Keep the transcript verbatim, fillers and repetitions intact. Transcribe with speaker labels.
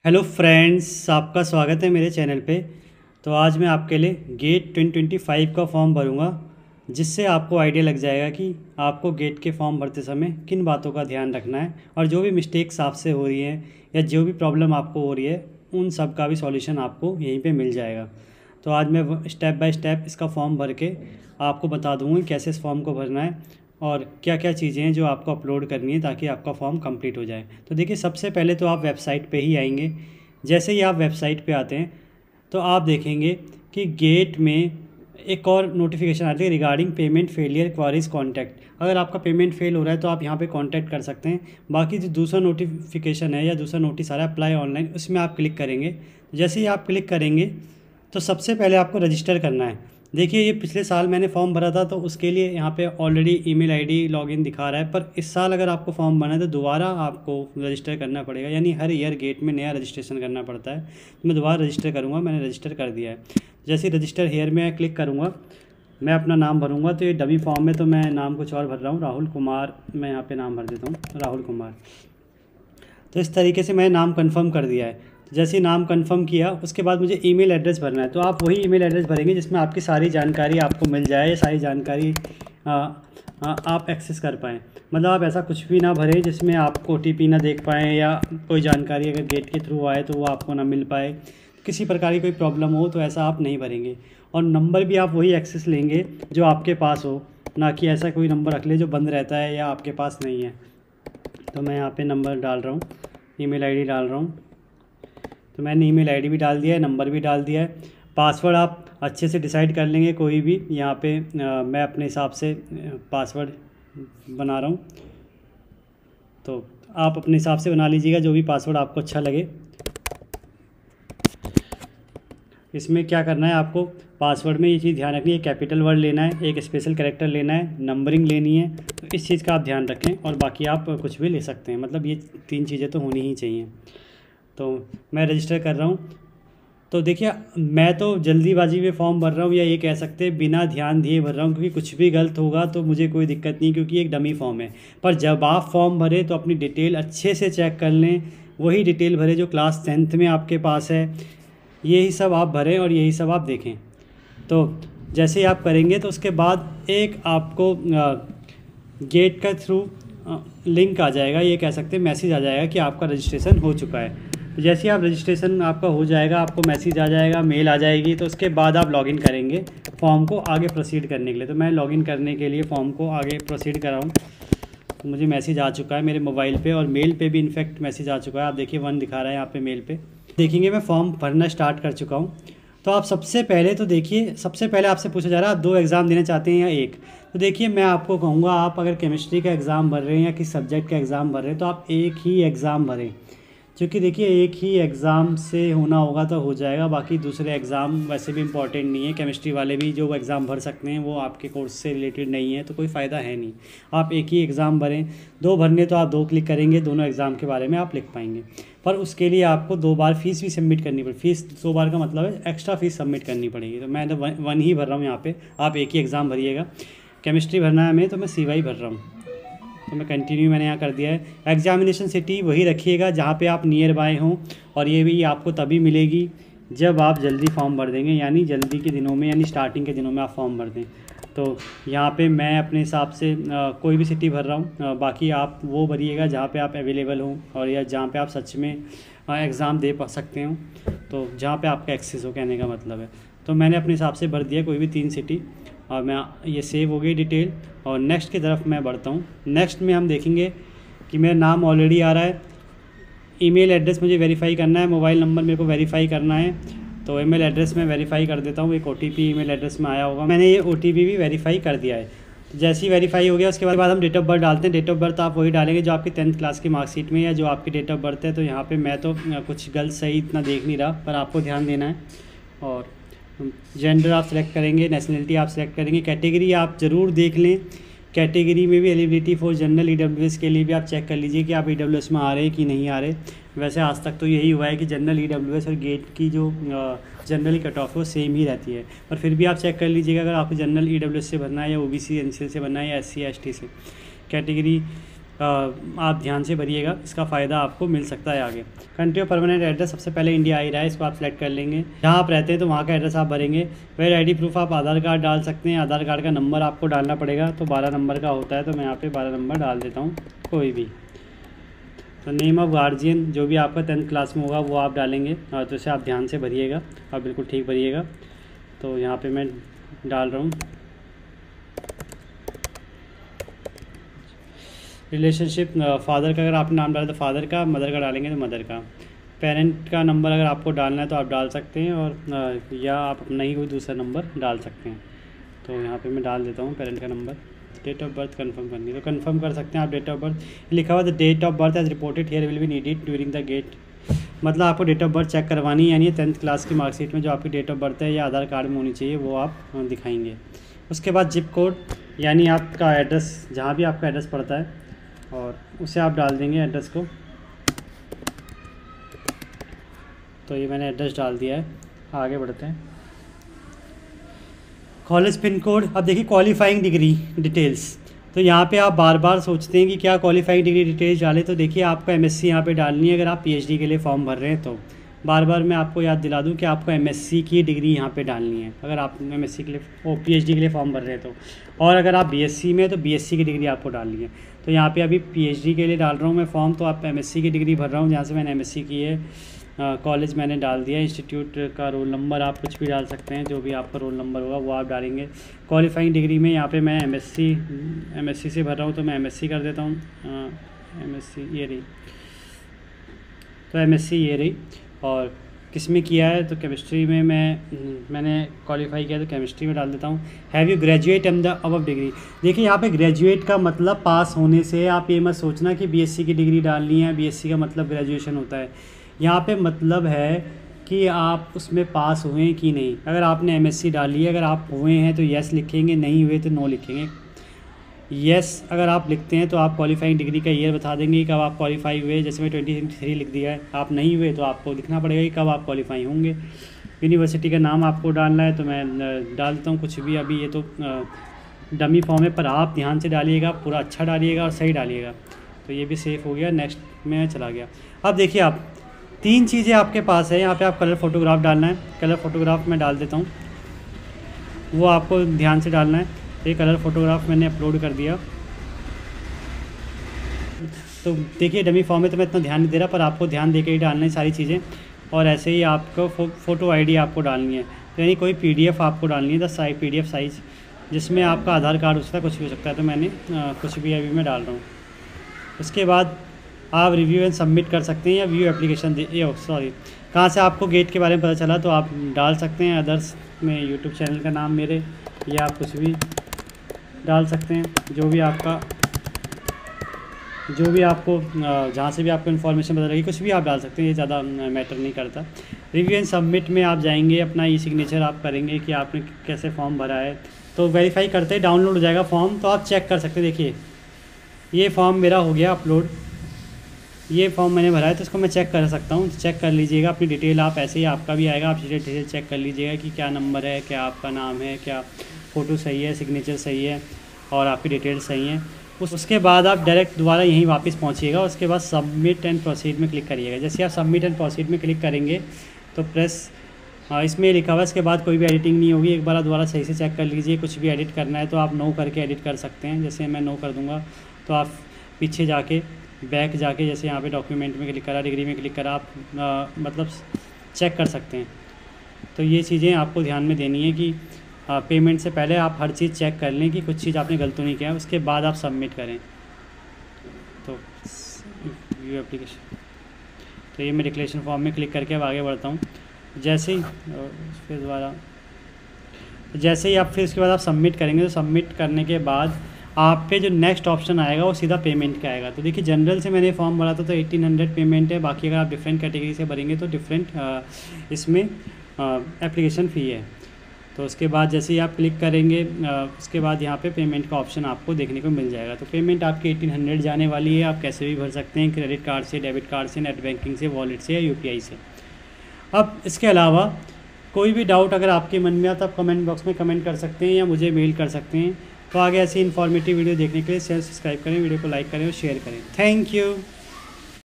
Speaker 1: Hello friends, आपका स्वागत है मेरे चैनल पे। तो आज मैं आपके लिए गेट ट्वेंटी ट्वेंटी फाइव का फॉर्म भरूंगा, जिससे आपको आइडिया लग जाएगा कि आपको गेट के फॉर्म भरते समय किन बातों का ध्यान रखना है और जो भी मिस्टेक्स आपसे हो रही हैं या जो भी प्रॉब्लम आपको हो रही है उन सब का भी सॉल्यूशन आपको यहीं पे मिल जाएगा। तो आज मैं स्टेप बाय स्टेप इसका फॉर्म भर के आपको बता दूँगी कैसे इस फॉर्म को भरना है और क्या क्या चीज़ें हैं जो आपको अपलोड करनी है ताकि आपका फॉर्म कंप्लीट हो जाए। तो देखिए, सबसे पहले तो आप वेबसाइट पे ही आएंगे। जैसे ही आप वेबसाइट पे आते हैं तो आप देखेंगे कि गेट में एक और नोटिफिकेशन आती है regarding payment failure queries contact. अगर आपका पेमेंट फेल हो रहा है तो आप यहाँ पे कांटेक्ट कर सकते हैं। बाकी जो दूसरा नोटिफिकेशन है या दूसरा नोटिस आ रहा है अप्लाई ऑनलाइन, उसमें आप क्लिक करेंगे। जैसे ही आप क्लिक करेंगे तो सबसे पहले आपको रजिस्टर करना है। देखिए, ये पिछले साल मैंने फॉर्म भरा था तो उसके लिए यहाँ पे ऑलरेडी ईमेल आईडी लॉगिन दिखा रहा है, पर इस साल अगर आपको फॉर्म भरना है तो दोबारा आपको रजिस्टर करना पड़ेगा। यानी हर ईयर गेट में नया रजिस्ट्रेशन करना पड़ता है। तो मैं दोबारा रजिस्टर करूँगा, मैंने रजिस्टर कर दिया है। जैसे ही रजिस्टर हेयर में क्लिक करूँगा, मैं अपना नाम भरूँगा। तो ये डमी फॉर्म में तो मैं नाम कुछ और भर रहा हूँ, राहुल कुमार। मैं यहाँ पर नाम भर देता हूँ, राहुल कुमार। तो इस तरीके से मैंने नाम कन्फर्म कर दिया है। जैसे नाम कंफर्म किया, उसके बाद मुझे ईमेल एड्रेस भरना है। तो आप वही ईमेल एड्रेस भरेंगे जिसमें आपकी सारी जानकारी आपको मिल जाए, सारी जानकारी आ, आ, आप एक्सेस कर पाएँ। मतलब आप ऐसा कुछ भी ना भरें जिसमें आप ओ टी पी ना देख पाएँ या कोई जानकारी अगर गेट के थ्रू आए तो वो आपको ना मिल पाए। किसी प्रकार की कोई प्रॉब्लम हो तो ऐसा आप नहीं भरेंगे। और नंबर भी आप वही एक्सेस लेंगे जो आपके पास हो, ना कि ऐसा कोई नंबर रख ले जो बंद रहता है या आपके पास नहीं है। तो मैं यहाँ पर नंबर डाल रहा हूँ, ईमेल आई डी डाल रहा हूँ। तो मैंने ईमेल आईडी भी डाल दिया है, नंबर भी डाल दिया है। पासवर्ड आप अच्छे से डिसाइड कर लेंगे कोई भी। यहाँ पे आ, मैं अपने हिसाब से पासवर्ड बना रहा हूँ, तो आप अपने हिसाब से बना लीजिएगा जो भी पासवर्ड आपको अच्छा लगे। इसमें क्या करना है, आपको पासवर्ड में ये चीज़ ध्यान रखनी है, कैपिटल वर्ड लेना है, एक स्पेशल कैरेक्टर लेना है, नंबरिंग लेनी है। तो इस चीज़ का आप ध्यान रखें और बाकी आप कुछ भी ले सकते हैं। मतलब ये तीन चीज़ें तो होनी ही चाहिए। तो मैं रजिस्टर कर रहा हूँ। तो देखिए, मैं तो जल्दीबाजी में फॉर्म भर रहा हूँ, या ये कह सकते हैं बिना ध्यान दिए भर रहा हूँ, क्योंकि कुछ भी गलत होगा तो मुझे कोई दिक्कत नहीं, क्योंकि एक डमी फॉर्म है। पर जब आप फॉर्म भरें तो अपनी डिटेल अच्छे से चेक कर लें, वही डिटेल भरें जो क्लास टेंथ में आपके पास है। यही सब आप भरें और यही सब आप देखें। तो जैसे ही आप करेंगे तो उसके बाद एक आपको गेट का थ्रू लिंक आ जाएगा, ये कह सकते हैं मैसेज आ जाएगा कि आपका रजिस्ट्रेशन हो चुका है। तो जैसे ही आप रजिस्ट्रेशन आपका हो जाएगा, आपको मैसेज आ जाएगा, मेल आ जाएगी। तो उसके बाद आप लॉगिन करेंगे फॉर्म को आगे प्रोसीड करने के लिए। तो मैं लॉगिन करने के लिए फ़ॉर्म को आगे प्रोसीड कर रहा हूँ। तो मुझे मैसेज आ चुका है मेरे मोबाइल पे, और मेल पे भी इनफैक्ट मैसेज आ चुका है। आप देखिए, वन दिखा रहा है यहाँ पे मेल पे। देखेंगे मैं फॉर्म भरना स्टार्ट कर चुका हूँ। तो आप सबसे पहले तो देखिए, सबसे पहले आपसे पूछा जा रहा है आप दो एग्ज़ाम देना चाहते हैं या एक। तो देखिए, मैं आपको कहूँगा, आप अगर केमिस्ट्री का एग्ज़ाम भर रहे हैं या किस सब्जेक्ट का एग्ज़ाम भर रहे हैं तो आप एक ही एग्ज़ाम भरें। क्योंकि देखिए, एक ही एग्ज़ाम से होना होगा तो हो जाएगा। बाकी दूसरे एग्ज़ाम वैसे भी इम्पॉर्टेंट नहीं है। केमिस्ट्री वाले भी जो एग्ज़ाम भर सकते हैं वो आपके कोर्स से रिलेटेड नहीं है, तो कोई फ़ायदा है नहीं। आप एक ही एग्ज़ाम भरें। दो भरने तो आप दो क्लिक करेंगे, दोनों एग्ज़ाम के बारे में आप लिख पाएंगे। पर उसके लिए आपको दो बार फ़ीस भी सबमिट करनी पड़ेगी। फ़ीस दो बार का मतलब है एक्स्ट्रा फ़ीस सबमिट करनी पड़ेगी। तो मैं तो वन, वन ही भर रहा हूँ यहाँ पर। आप एक ही एग्ज़ाम भरिएगा। केमिस्ट्री भरना है हमें, तो मैं सी वाई भर रहा हूँ। तो मैं कंटिन्यू मैंने यहाँ कर दिया है। एग्जामिनेशन सिटी वही रखिएगा जहाँ पे आप नियर बाय हों, और ये भी आपको तभी मिलेगी जब आप जल्दी फॉर्म भर देंगे, यानी जल्दी के दिनों में, यानी स्टार्टिंग के दिनों में आप फॉर्म भर दें। तो यहाँ पे मैं अपने हिसाब से आ, कोई भी सिटी भर रहा हूँ। बाकी आप वो भरिएगा जहाँ पे आप अवेलेबल हों, और या जहाँ पे आप सच में एग्ज़ाम दे पा सकते हो, तो जहाँ पे आपका एक्सेस हो, कहने का मतलब है। तो मैंने अपने हिसाब से भर दिया कोई भी तीन सिटी, और मैं ये सेव हो गई डिटेल। और नेक्स्ट की तरफ मैं बढ़ता हूँ। नेक्स्ट में हम देखेंगे कि मेरा नाम ऑलरेडी आ रहा है। ईमेल एड्रेस मुझे वेरीफाई करना है, मोबाइल नंबर मेरे को वेरीफाई करना है। तो ईमेल एड्रेस में वेरीफाई कर देता हूँ। एक ओटीपी ईमेल एड्रेस में आया होगा, मैंने ये ओटीपी भी वेरीफाई कर दिया है। तो जैसे ही वेरीफाई हो गया उसके बाद हम डेट ऑफ बर्थ डालते हैं। डेट ऑफ बर्थ आप वही डालेंगे जो आपकी टेंथ क्लास की मार्कशीट में या जो आपकी डेट ऑफ बर्थ है। तो यहाँ पर मैं तो कुछ गलत सही इतना देख नहीं रहा, पर आपको ध्यान देना है। और जेंडर आप सेलेक्ट करेंगे, नेशनलिटी आप सेलेक्ट करेंगे, कैटेगरी आप ज़रूर देख लें। कैटेगरी में भी एलिजिबिलिटी फॉर जनरल ईडब्ल्यूएस के लिए भी आप चेक कर लीजिए कि आप ईडब्ल्यूएस में आ रहे हैं कि नहीं आ रहे। वैसे आज तक तो यही हुआ है कि जनरल ईडब्ल्यूएस और गेट की जो जनरल कट ऑफ है वो सेम ही रहती है। पर फिर भी आप चेक कर लीजिएगा अगर आपको जनरल ईडब्ल्यूएस से भरना है या ओबीसी एनसीएल से भरना है या एससी एसटी से। कैटेगरी आप ध्यान से भरिएगा, इसका फ़ायदा आपको मिल सकता है आगे। कंट्री ऑफ परमानेंट एड्रेस, सबसे पहले इंडिया आ ही रहा है, इसको आप सेलेक्ट कर लेंगे। जहाँ आप रहते हैं तो वहाँ का एड्रेस आप भरेंगे। फिर आईडी प्रूफ आप आधार कार्ड डाल सकते हैं, आधार कार्ड का नंबर आपको डालना पड़ेगा, तो बारह नंबर का होता है, तो मैं यहाँ पे बारह नंबर डाल देता हूँ कोई भी। तो नेम ऑफ गार्जियन जो भी आपका टेंथ क्लास में होगा वो आप डालेंगे, और तो इसे आप ध्यान से भरिएगा और बिल्कुल ठीक भरिएगा। तो यहाँ पे मैं डाल रहा हूँ रिलेशनशिप, फादर का अगर आपने नाम डाला तो फादर का, मदर का डालेंगे तो मदर का। पेरेंट का नंबर अगर आपको डालना है तो आप डाल सकते हैं, और या आप अपना ही कोई दूसरा नंबर डाल सकते हैं। तो यहाँ पे मैं डाल देता हूँ पेरेंट का number. Date of birth confirm करनी है तो कंफर्म कर सकते हैं आप। डेट ऑफ बर्थ लिखा हुआ the date of birth as reported here will be needed during the GATE, मतलब आपको डेट ऑफ बर्थ चेक करवानी है, यानी टेंथ क्लास की मार्कशीट में जो आपकी डेट ऑफ बर्थ है या आधार कार्ड में होनी चाहिए वो आप दिखाएंगे। उसके बाद जिप कोड, यानी आपका एड्रेस जहाँ भी आपका एड्रेस पड़ता है और उसे आप डाल देंगे एड्रेस को। तो ये मैंने एड्रेस डाल दिया है, आगे बढ़ते हैं। कॉलेज पिन कोड, अब देखिए क्वालिफाइंग डिग्री डिटेल्स, तो यहाँ पे आप बार बार सोचते हैं कि क्या क्वालिफाइंग डिग्री डिटेल्स डालें, तो देखिए आपको एमएससी यहाँ पे डालनी है। अगर आप पीएचडी के लिए फॉर्म भर रहे हैं तो बार बार मैं आपको याद दिला दूं कि आपको एमएससी की डिग्री यहाँ पे डालनी है, अगर आप एमएससी के लिए ओ पीएचडी के लिए फॉर्म भर रहे हैं तो। और अगर आप बीएससी में तो बीएससी की डिग्री आपको डालनी है। तो यहाँ पे अभी पीएचडी के लिए डाल रहा हूँ मैं फॉर्म, तो आप एमएससी की डिग्री भर रहा हूँ जहाँ से मैंने एमएससी की है। कॉलेज मैंने डाल दिया, इंस्टीट्यूट का रोल नंबर आप कुछ भी डाल सकते हैं, जो भी आपका रोल नंबर होगा वो आप डालेंगे। क्वालिफाइंग डिग्री में यहाँ पे मैं एमएससी एमएससी से भर रहा हूँ तो मैं एमएससी कर देता हूँ। एमएससी ये रही, तो एमएससी ये रही। और किस में किया है तो केमिस्ट्री में मैं मैंने क्वालिफाई किया तो केमिस्ट्री में डाल देता हूँ। Have you graduate in the above degree, देखिए यहाँ पे ग्रेजुएट का मतलब पास होने से, आप ये मत सोचना कि बीएससी की डिग्री डालनी है, बीएससी का मतलब ग्रेजुएशन होता है। यहाँ पे मतलब है कि आप उसमें पास हुए कि नहीं। अगर आपने एमएससी डाली है, अगर आप हुए हैं तो यस लिखेंगे, नहीं हुए तो नो लिखेंगे। यस अगर आप लिखते हैं तो आप क्वालिफाइंग डिग्री का ईयर बता देंगे कब आप क्वालिफाई हुए, जैसे मैं ट्वेंटी थ्री लिख दिया है। आप नहीं हुए तो आपको लिखना पड़ेगा कि कब आप क्वालिफाई होंगे। यूनिवर्सिटी का नाम आपको डालना है तो मैं डाल देता हूँ कुछ भी, अभी ये तो डमी फॉर्म है, पर आप ध्यान से डालिएगा, पूरा अच्छा डालिएगा और सही डालिएगा। तो ये भी सेफ़ हो गया, नेक्स्ट में चला गया। अब देखिए आप तीन चीज़ें आपके पास है, यहाँ पे आप कलर फोटोग्राफ डालना है, कलर फोटोग्राफ मैं डाल देता हूँ, वो आपको ध्यान से डालना है। ये कलर फोटोग्राफ मैंने अपलोड कर दिया। तो देखिए डमी फॉर्म में तो मैं इतना ध्यान नहीं दे रहा, पर आपको ध्यान दे के ही डालना है सारी चीज़ें। और ऐसे ही आपको फो, फ़ोटो आईडी आपको डालनी है, तो यानी कोई पीडीएफ आपको डालनी है, दस साइज पीडीएफ साइज़, जिसमें आपका आधार कार्ड हो सकता है, कुछ भी हो सकता है। तो मैंने आ, कुछ भी अभी मैं डाल रहा हूँ। उसके बाद आप रिव्यू एंड सबमिट कर सकते हैं या व्यू एप्लीकेशन दे ये सॉरी कहाँ से आपको गेट के बारे में पता चला तो आप डाल सकते हैं। अदर्स में यूट्यूब चैनल का नाम मेरे, या आप कुछ भी डाल सकते हैं, जो भी आपका जो भी आपको जहाँ से भी आपको इन्फॉर्मेशन पता लगी, कुछ भी आप डाल सकते हैं, ये ज़्यादा मैटर नहीं करता। रिव्यू एंड सबमिट में आप जाएंगे, अपना ई सिग्नेचर आप करेंगे कि आपने कैसे फॉर्म भरा है, तो वेरीफाई करते ही डाउनलोड हो जाएगा फॉर्म, तो आप चेक कर सकते हैं। देखिए ये फॉर्म मेरा हो गया अपलोड, ये फॉर्म मैंने भरा है, तो इसको मैं चेक कर सकता हूँ। चेक कर लीजिएगा अपनी डिटेल, आप ऐसे ही आपका भी आएगा, आप डिटेल चेक कर लीजिएगा कि क्या नंबर है, क्या आपका नाम है, क्या फ़ोटो सही है, सिग्नेचर सही है और आपकी डिटेल सही है। उस उसके बाद आप डायरेक्ट दोबारा यहीं वापस पहुँचिएगा। उसके बाद सबमिट एंड प्रोसीड में क्लिक करिएगा। जैसे आप सबमिट एंड प्रोसीड में क्लिक करेंगे तो प्रेस इसमें लिखा हुआ है, इसके बाद कोई भी एडिटिंग नहीं होगी। एक बार दोबारा सही से चेक कर लीजिए, कुछ भी एडिट करना है तो आप नो करके एडिट कर सकते हैं। जैसे मैं नो कर दूँगा तो आप पीछे जाके बैक जाके जैसे यहाँ पे डॉक्यूमेंट में क्लिक करा, डिग्री में क्लिक करा, आप आ, मतलब चेक कर सकते हैं। तो ये चीज़ें आपको ध्यान में देनी है कि आ, पेमेंट से पहले आप हर चीज़ चेक कर लें कि कुछ चीज़ आपने गलत नहीं किया है, उसके बाद आप सबमिट करें। तो व्यू एप्लीकेशन, तो ये मैं डिक्लेरेशन फॉर्म में क्लिक करके अब आगे बढ़ता हूँ। जैसे ही फिर दोबारा जैसे ही आप फिर उसके बाद आप सबमिट करेंगे, तो सबमिट करने के बाद आप पे जो नेक्स्ट ऑप्शन आएगा वो सीधा पेमेंट का आएगा। तो देखिए जनरल से मैंने फॉर्म भरा था तो एटीन हंड्रेड पेमेंट है, बाकी अगर आप डिफरेंट कैटेगरी से भरेंगे तो डिफरेंट इसमें एप्लीकेशन फ़ी है। तो उसके बाद जैसे ही आप क्लिक करेंगे उसके बाद यहाँ पे पेमेंट का ऑप्शन आपको देखने को मिल जाएगा। तो पेमेंट आपकी एटीन हंड्रेड जाने वाली है, आप कैसे भी भर सकते हैं, क्रेडिट कार्ड से, डेबिट कार्ड से, नेट बैंकिंग से, वॉलेट से या यूपीआई से। अब इसके अलावा कोई भी डाउट अगर आपके मन में आता तो आप कमेंट बॉक्स में कमेंट कर सकते हैं या मुझे मेल कर सकते हैं। तो आगे ऐसी इन्फॉर्मेटिव वीडियो देखने के लिए चैनल सब्सक्राइब करें, वीडियो को लाइक करें और शेयर करें। Thank you.